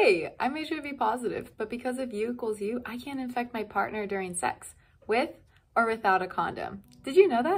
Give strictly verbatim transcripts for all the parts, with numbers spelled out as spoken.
hey, I'm H I V positive, but because of U equals U, I can't infect my partner during sex, with or without a condom. Did you know that?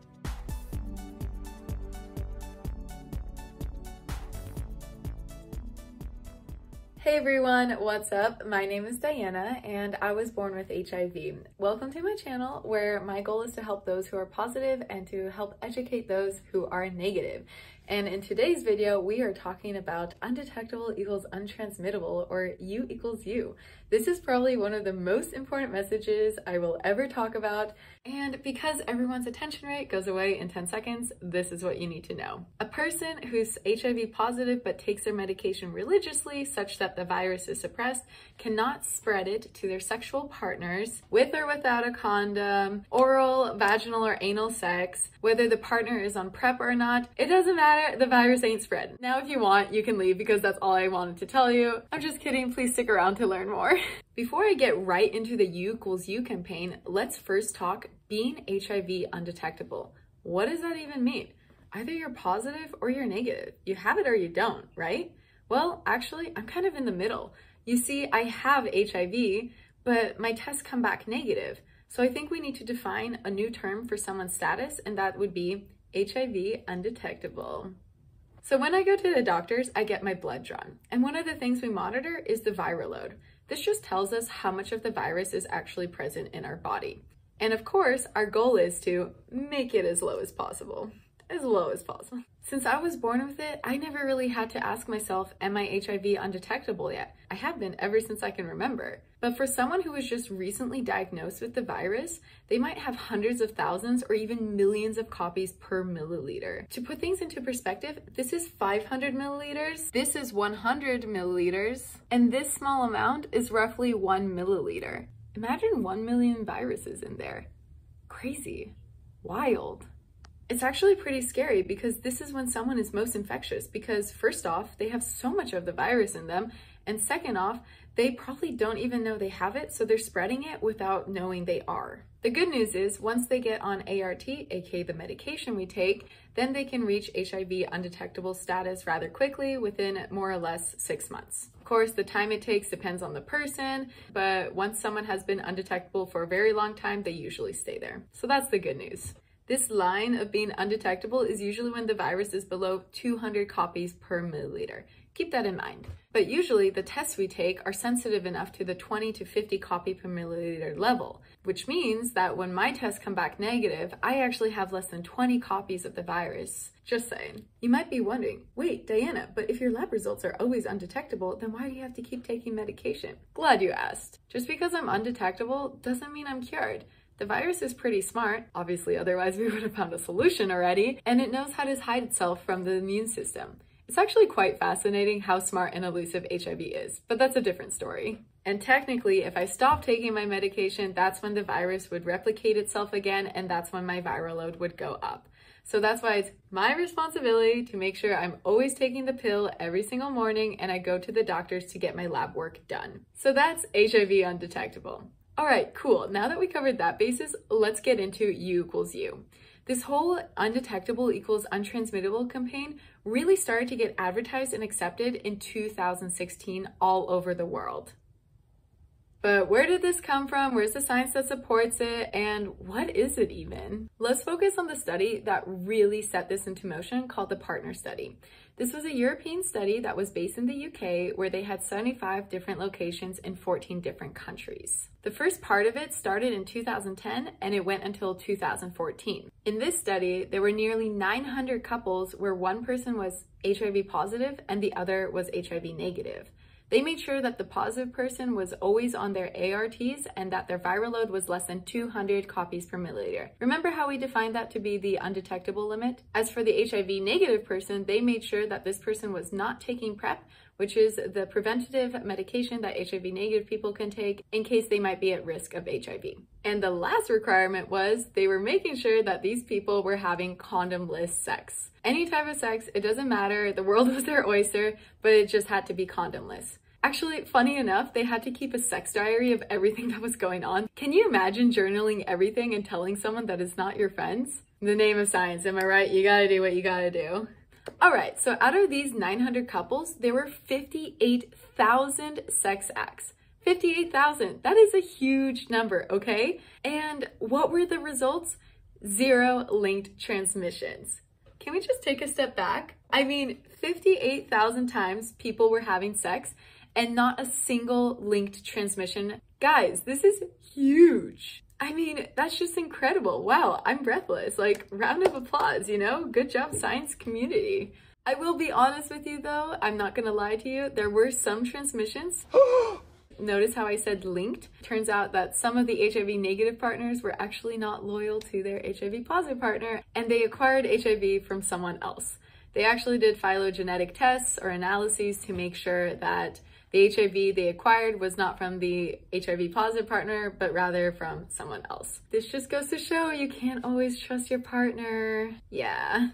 Hey everyone, what's up? My name is Diana and I was born with H I V. Welcome to my channel where my goal is to help those who are positive and to help educate those who are negative. And in today's video, we are talking about undetectable equals untransmittable, or U equals U. This is probably one of the most important messages I will ever talk about. And because everyone's attention rate goes away in ten seconds, this is what you need to know. A person who's H I V positive but takes their medication religiously such that the virus is suppressed cannot spread it to their sexual partners with or without a condom, oral, vaginal, or anal sex, whether the partner is on PrEP or not. It doesn't matter. The virus ain't spread. Now, if you want, you can leave because that's all I wanted to tell you. I'm just kidding. Please stick around to learn more. Before I get right into the U equals U campaign, let's first talk being H I V undetectable. What does that even mean? Either you're positive or you're negative. You have it or you don't, right? Well, actually, I'm kind of in the middle. You see, I have H I V, but my tests come back negative. So I think we need to define a new term for someone's status, and that would be H I V undetectable. So when I go to the doctors, I get my blood drawn. And one of the things we monitor is the viral load. This just tells us how much of the virus is actually present in our body. And of course, our goal is to make it as low as possible. As low as possible. Since I was born with it, I never really had to ask myself, am I H I V undetectable yet? I have been ever since I can remember. But for someone who was just recently diagnosed with the virus, they might have hundreds of thousands or even millions of copies per milliliter. To put things into perspective, this is five hundred milliliters, this is one hundred milliliters, and this small amount is roughly one milliliter. Imagine one million viruses in there. Crazy. Wild. It's actually pretty scary because this is when someone is most infectious because first off, they have so much of the virus in them, and second off, they probably don't even know they have it, so they're spreading it without knowing they are. The good news is once they get on A R T, aka the medication we take, then they can reach H I V undetectable status rather quickly within more or less six months. Of course, the time it takes depends on the person, but once someone has been undetectable for a very long time, they usually stay there. So that's the good news. This line of being undetectable is usually when the virus is below two hundred copies per milliliter. Keep that in mind. But usually the tests we take are sensitive enough to the twenty to fifty copy per milliliter level, which means that when my tests come back negative, I actually have less than twenty copies of the virus. Just saying. You might be wondering, wait, Diana, but if your lab results are always undetectable, then why do you have to keep taking medication? Glad you asked. Just because I'm undetectable doesn't mean I'm cured. The virus is pretty smart, obviously otherwise we would have found a solution already, and it knows how to hide itself from the immune system. It's actually quite fascinating how smart and elusive H I V is, but that's a different story. And technically, if I stop taking my medication, that's when the virus would replicate itself again, and that's when my viral load would go up. So that's why it's my responsibility to make sure I'm always taking the pill every single morning, and I go to the doctors to get my lab work done. So that's H I V undetectable. All right, cool. Now that we covered that basis, let's get into U equals U. This whole undetectable equals untransmittable campaign really started to get advertised and accepted in two thousand sixteen all over the world. But where did this come from? Where's the science that supports it? And what is it even? Let's focus on the study that really set this into motion, called the Partner Study. This was a European study that was based in the U K, where they had seventy-five different locations in fourteen different countries. The first part of it started in two thousand ten and it went until two thousand fourteen. In this study, there were nearly nine hundred couples where one person was H I V positive and the other was H I V negative. They made sure that the positive person was always on their A R Ts and that their viral load was less than two hundred copies per milliliter. Remember how we defined that to be the undetectable limit? As for the H I V negative person, they made sure that this person was not taking PrEP, which is the preventative medication that H I V negative people can take in case they might be at risk of H I V. And the last requirement was they were making sure that these people were having condom-less sex. Any type of sex, it doesn't matter, the world was their oyster, but it just had to be condom-less. Actually, funny enough, they had to keep a sex diary of everything that was going on. Can you imagine journaling everything and telling someone that it's not your friends? In the name of science, am I right? You gotta do what you gotta do. All right, so out of these nine hundred couples, there were fifty-eight thousand sex acts. fifty-eight thousand, that is a huge number, okay? And what were the results? Zero linked transmissions. Can we just take a step back? I mean, fifty-eight thousand times people were having sex and not a single linked transmission. Guys, this is huge. I mean, that's just incredible. Wow, I'm breathless. Like, round of applause, you know? Good job, science community. I will be honest with you though, I'm not gonna lie to you, there were some transmissions. Notice how I said linked? Turns out that some of the H I V negative partners were actually not loyal to their H I V positive partner, and they acquired H I V from someone else. They actually did phylogenetic tests or analyses to make sure that the H I V they acquired was not from the H I V positive partner, but rather from someone else. This just goes to show you can't always trust your partner. Yeah.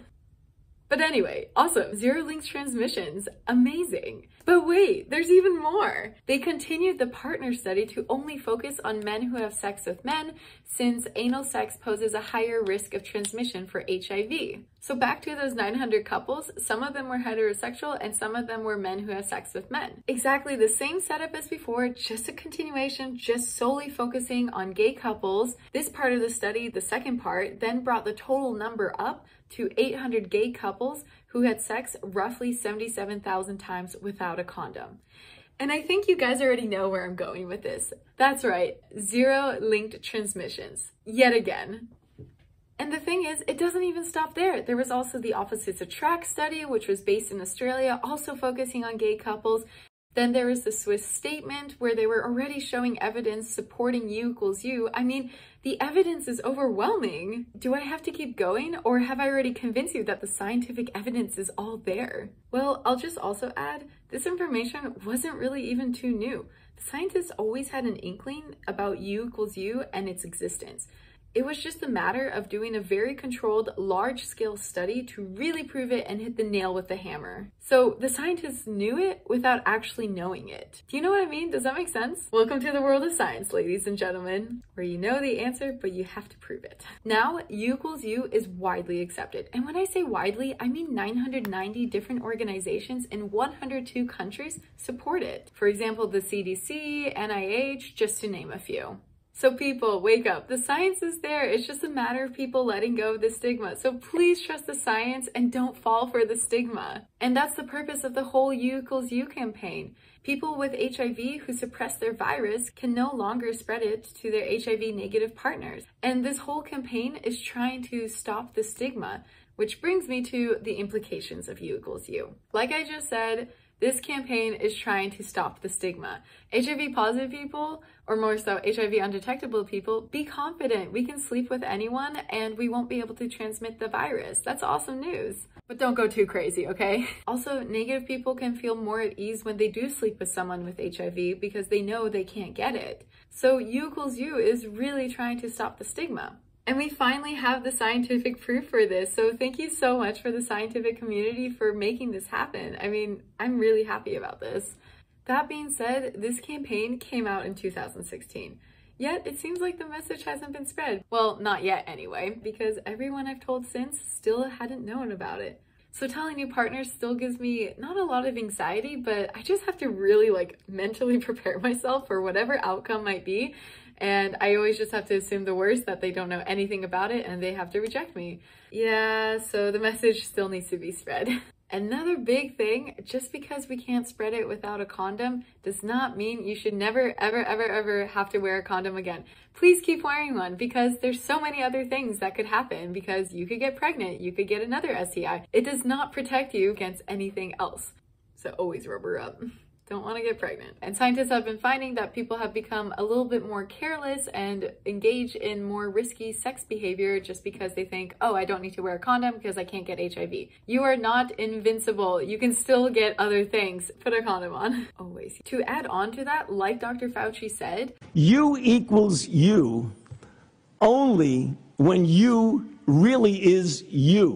But anyway, awesome. Zero linked transmissions. Amazing. But wait, there's even more. They continued the partner study to only focus on men who have sex with men, since anal sex poses a higher risk of transmission for H I V. So back to those nine hundred couples, some of them were heterosexual and some of them were men who have sex with men. Exactly the same setup as before, just a continuation, just solely focusing on gay couples. This part of the study, the second part, then brought the total number up to eight hundred gay couples who had sex roughly seventy-seven thousand times without a condom. And I think you guys already know where I'm going with this. That's right, zero linked transmissions, yet again. And the thing is, it doesn't even stop there. There was also the Opposites Attract study, which was based in Australia, also focusing on gay couples. Then there was the Swiss statement where they were already showing evidence supporting U equals U. I mean, the evidence is overwhelming. Do I have to keep going, or have I already convinced you that the scientific evidence is all there? Well, I'll just also add, this information wasn't really even too new. The scientists always had an inkling about U equals U and its existence. It was just a matter of doing a very controlled, large-scale study to really prove it and hit the nail with the hammer. So the scientists knew it without actually knowing it. Do you know what I mean? Does that make sense? Welcome to the world of science, ladies and gentlemen, where you know the answer, but you have to prove it. Now, U equals U is widely accepted. And when I say widely, I mean nine hundred ninety different organizations in one hundred two countries support it. For example, the C D C, N I H, just to name a few. So people, wake up. The science is there. It's just a matter of people letting go of the stigma. So please trust the science and don't fall for the stigma. And that's the purpose of the whole U equals U campaign. People with H I V who suppress their virus can no longer spread it to their H I V negative partners. And this whole campaign is trying to stop the stigma, which brings me to the implications of U equals U. Like I just said, this campaign is trying to stop the stigma. H I V positive people, or more so H I V undetectable people, be confident. We can sleep with anyone and we won't be able to transmit the virus. That's awesome news. But don't go too crazy, okay? Also, negative people can feel more at ease when they do sleep with someone with H I V because they know they can't get it. So U equals U is really trying to stop the stigma. And we finally have the scientific proof for this. So thank you so much for the scientific community for making this happen. I mean, I'm really happy about this. That being said, this campaign came out in two thousand sixteen. Yet it seems like the message hasn't been spread. Well, not yet anyway, because everyone I've told since still hadn't known about it. So telling new partners still gives me not a lot of anxiety, but I just have to really like mentally prepare myself for whatever outcome might be. And I always just have to assume the worst, that they don't know anything about it and they have to reject me. Yeah, so the message still needs to be spread. Another big thing, just because we can't spread it without a condom does not mean you should never, ever, ever, ever have to wear a condom again. Please keep wearing one, because there's so many other things that could happen, because you could get pregnant, you could get another S T I. It does not protect you against anything else. So always rubber up. Don't want to get pregnant. And scientists have been finding that people have become a little bit more careless and engage in more risky sex behavior just because they think, oh, I don't need to wear a condom because I can't get H I V. You are not invincible. You can still get other things. Put a condom on. Always. To add on to that, like Doctor Fauci said, U equals U only when you really is you.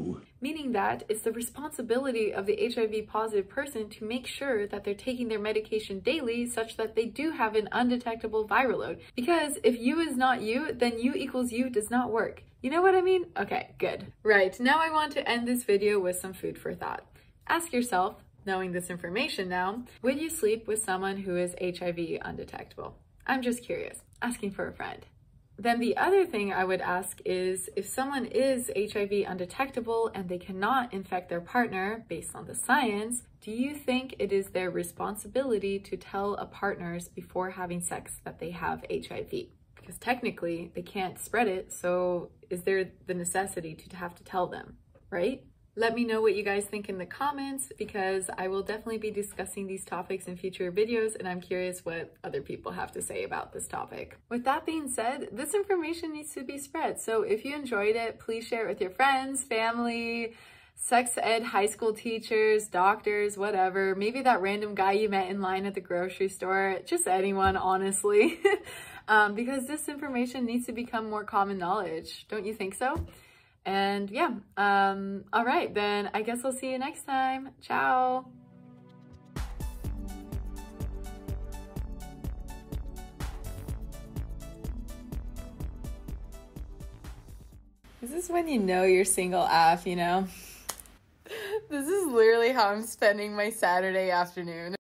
meaning that it's the responsibility of the H I V positive person to make sure that they're taking their medication daily such that they do have an undetectable viral load. Because if U is not U, then U equals U does not work. You know what I mean? Okay, good. Right, now I want to end this video with some food for thought. Ask yourself, knowing this information now, would you sleep with someone who is H I V undetectable? I'm just curious, asking for a friend. Then the other thing I would ask is, if someone is H I V undetectable and they cannot infect their partner based on the science, do you think it is their responsibility to tell a partners before having sex that they have H I V? Because technically they can't spread it, so is there the necessity to have to tell them, right? Let me know what you guys think in the comments, because I will definitely be discussing these topics in future videos, and I'm curious what other people have to say about this topic. With that being said, this information needs to be spread. So if you enjoyed it, please share it with your friends, family, sex ed high school teachers, doctors, whatever. Maybe that random guy you met in line at the grocery store, just anyone, honestly. um, because this information needs to become more common knowledge. Don't you think so? And yeah, um, all right, then I guess I'll see you next time. Ciao. This is when you know you're single A F, you know? This is literally how I'm spending my Saturday afternoon.